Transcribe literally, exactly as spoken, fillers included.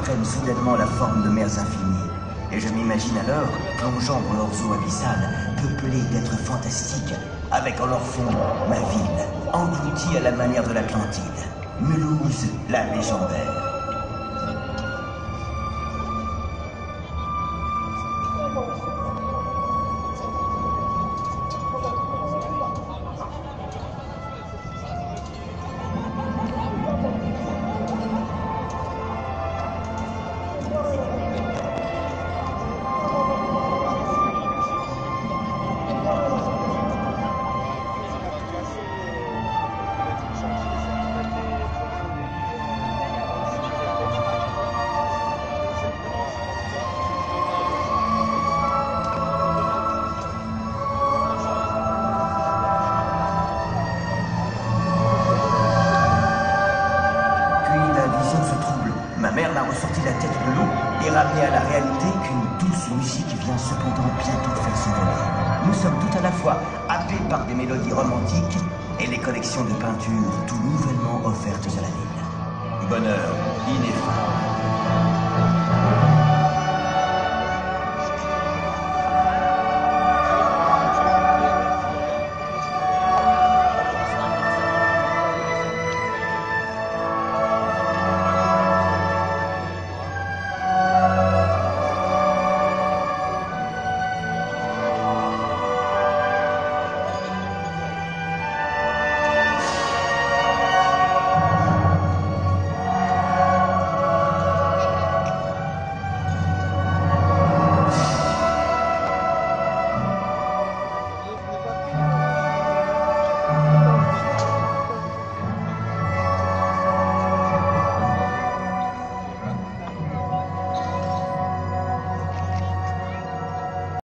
prennent soudainement la forme de mers infinies. Et je m'imagine alors plongeant dans leurs eaux abyssales, peuplées d'êtres fantastiques, avec en leur fond ma ville, engloutie à la manière de l'Atlantide. Mulhouse, la légendaire. Ma mère m'a ressorti la tête de l'eau et ramené à la réalité qu'une douce musique vient cependant bientôt faire son relais. Nous sommes tout à la fois happés par des mélodies romantiques et les collections de peintures tout nouvellement offertes à la ville. Bonheur ineffable.